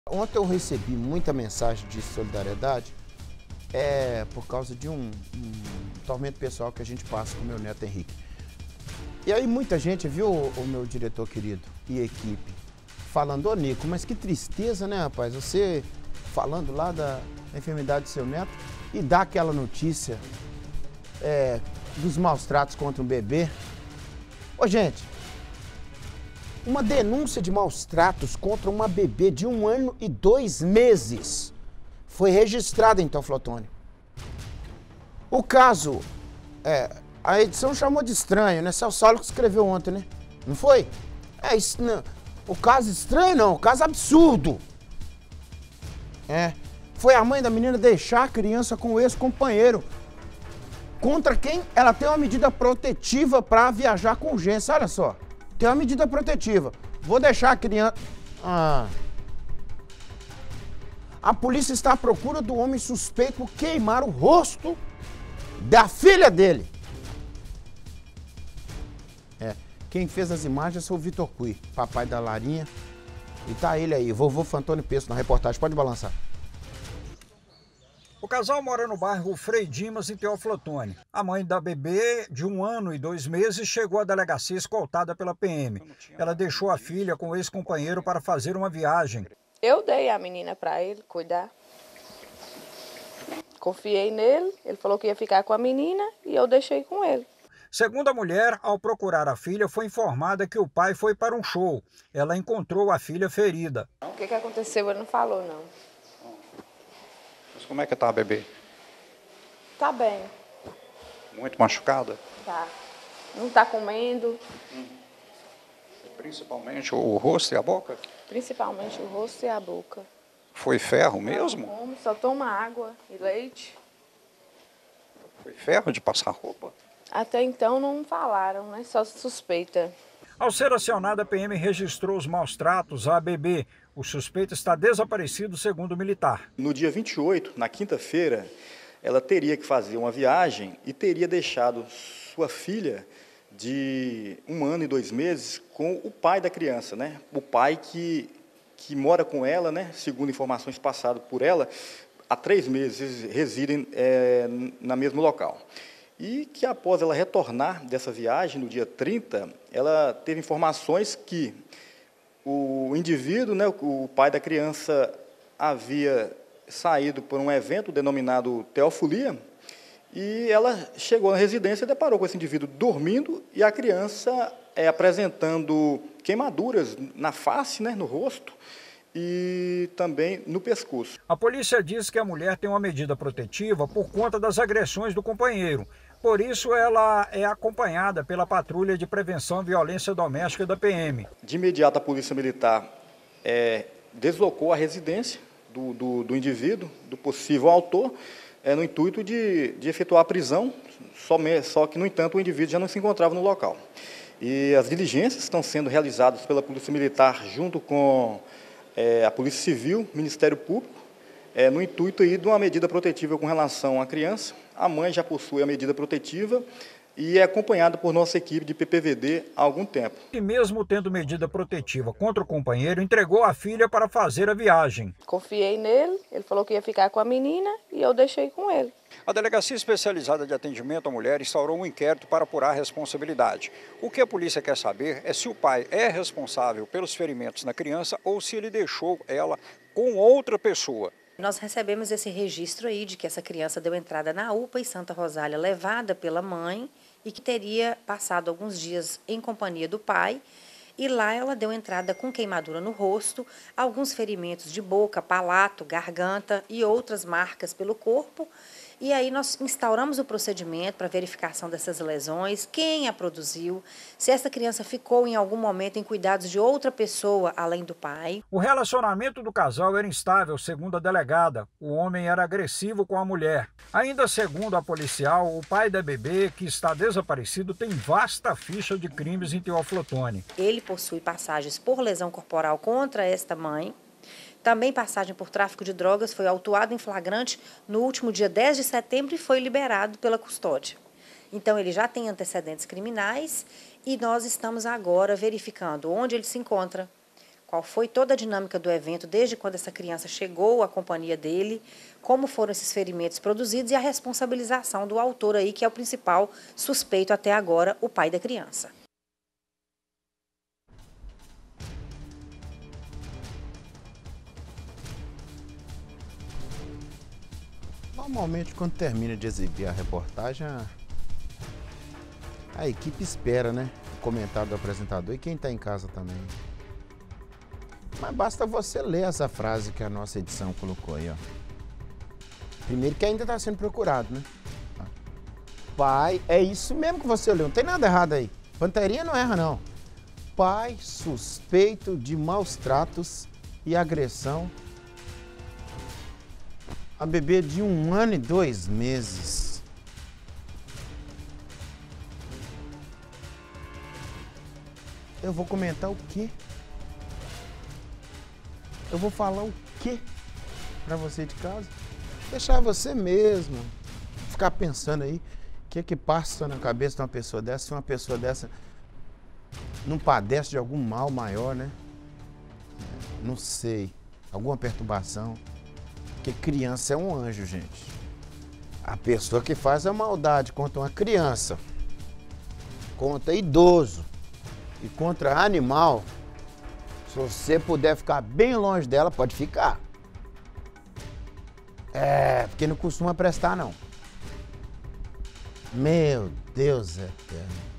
Ontem eu recebi muita mensagem de solidariedade por causa de um tormento pessoal que a gente passa com o meu neto Henrique. E aí muita gente, viu, o meu diretor querido e equipe, falando, ô Nico, mas que tristeza, né, rapaz? Você falando lá da enfermidade do seu neto e dá aquela notícia dos maus tratos contra um bebê. Ô, gente, uma denúncia de maus tratos contra uma bebê de 1 ano e 2 meses foi registrada em Teoflotone. O caso, a edição chamou de estranho, né? Celso Saulo que escreveu ontem, né? Não foi? Isso não. O caso estranho não, o caso absurdo. Foi a mãe da menina deixar a criança com o ex-companheiro, contra quem ela tem uma medida protetiva para viajar com urgência. Olha só, tem uma medida protetiva. Vou deixar a criança... A polícia está à procura do homem suspeito por queimar o rosto da filha dele. Quem fez as imagens foi o Vitor Cui, papai da Larinha. E tá ele aí, vovô Fantônio Peço na reportagem. Pode balançar. O casal mora no bairro Frei Dimas, em Teoflotone. A mãe da bebê, de 1 ano e 2 meses, chegou à delegacia escoltada pela PM. Ela deixou a filha com o ex-companheiro para fazer uma viagem. Eu dei a menina para ele cuidar. Confiei nele, ele falou que ia ficar com a menina e eu deixei com ele. Segundo a mulher, ao procurar a filha, foi informada que o pai foi para um show. Ela encontrou a filha ferida. O que aconteceu, ele não falou, não. Mas como é que tá a bebê? Tá bem. Muito machucada? Tá. Não tá comendo. Principalmente o rosto e a boca? Principalmente o rosto e a boca. Foi ferro mesmo? Não come, só toma água e leite. Foi ferro de passar roupa? Até então não falaram, né? Só suspeita. Ao ser acionada, a PM registrou os maus tratos à bebê. O suspeito está desaparecido, segundo o militar. No dia 28, na quinta-feira, ela teria que fazer uma viagem e teria deixado sua filha de 1 ano e 2 meses com o pai da criança, né? O pai que mora com ela, né? Segundo informações passadas por ela, há 3 meses residem no mesmo local. E que após ela retornar dessa viagem, no dia 30, ela teve informações que o indivíduo, né, o pai da criança, havia saído por um evento denominado Teofolia, e ela chegou na residência e deparou com esse indivíduo dormindo e a criança apresentando queimaduras na face, né, no rosto, e também no pescoço. A polícia diz que a mulher tem uma medida protetiva por conta das agressões do companheiro. Por isso, ela é acompanhada pela Patrulha de Prevenção à Violência Doméstica da PM. De imediato, a Polícia Militar deslocou a residência do indivíduo, do possível autor, no intuito de efetuar a prisão, só que, no entanto, o indivíduo já não se encontrava no local. E as diligências estão sendo realizadas pela Polícia Militar junto com a Polícia Civil, Ministério Público, no intuito aí de uma medida protetiva com relação à criança. A mãe já possui a medida protetiva e é acompanhada por nossa equipe de PPVD há algum tempo. E mesmo tendo medida protetiva contra o companheiro, entregou a filha para fazer a viagem. Confiei nele, ele falou que ia ficar com a menina e eu deixei com ele. A Delegacia Especializada de Atendimento à Mulher instaurou um inquérito para apurar a responsabilidade. O que a polícia quer saber é se o pai é responsável pelos ferimentos na criança ou se ele deixou ela com outra pessoa. Nós recebemos esse registro aí de que essa criança deu entrada na UPA em Santa Rosália, levada pela mãe, e que teria passado alguns dias em companhia do pai. E lá ela deu entrada com queimadura no rosto, alguns ferimentos de boca, palato, garganta e outras marcas pelo corpo. E aí nós instauramos o procedimento para verificação dessas lesões, quem a produziu, se essa criança ficou em algum momento em cuidados de outra pessoa além do pai. O relacionamento do casal era instável, segundo a delegada. O homem era agressivo com a mulher. Ainda segundo a policial, o pai da bebê, que está desaparecido, tem vasta ficha de crimes em Teoflotone. Ele possui passagens por lesão corporal contra esta mãe. Também passagem por tráfico de drogas, foi autuado em flagrante no último dia 10 de setembro e foi liberado pela custódia. Então, ele já tem antecedentes criminais e nós estamos agora verificando onde ele se encontra, qual foi toda a dinâmica do evento, desde quando essa criança chegou à companhia dele, como foram esses ferimentos produzidos e a responsabilização do autor aí, que é o principal suspeito até agora, o pai da criança. Normalmente, quando termina de exibir a reportagem, a equipe espera, né? O comentário do apresentador e quem está em casa também. Mas basta você ler essa frase que a nossa edição colocou aí, ó. Primeiro que ainda está sendo procurado, né? Pai, é isso mesmo que você leu, não tem nada errado aí. Panterinha não erra, não. Pai suspeito de maus tratos e agressão a bebê de 1 ano e 2 meses. Eu vou comentar o quê? Eu vou falar o quê para você de casa? Deixar você mesmo ficar pensando aí o que passa na cabeça de uma pessoa dessa, se uma pessoa dessa não padece de algum mal maior, né? Não sei, alguma perturbação. Porque criança é um anjo, gente. A pessoa que faz a maldade contra uma criança, contra idoso e contra animal, se você puder ficar bem longe dela, pode ficar. Porque não costuma prestar, não. Meu Deus eterno.